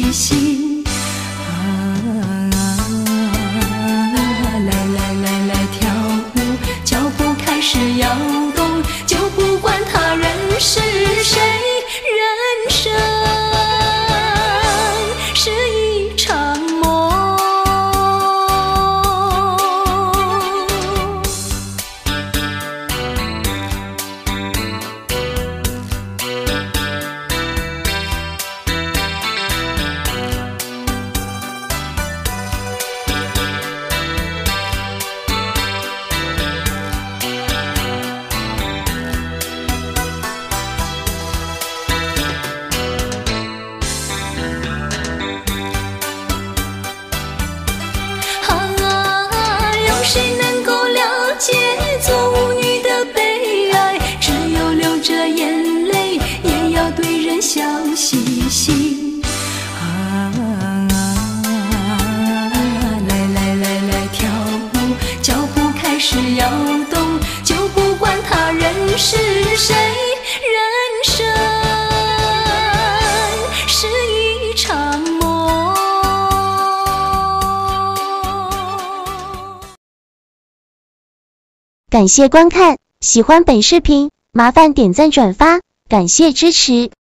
心。来跳舞，脚步开始摇动，就不管他人是谁，人生是一场梦。谁能够了解做舞女的悲哀？只有流着眼泪，也要对人笑嘻嘻。来跳舞，脚步开始摇动，就不管他人是谁，人生是一场梦。 感谢观看，喜欢本视频，麻烦点赞转发，感谢支持。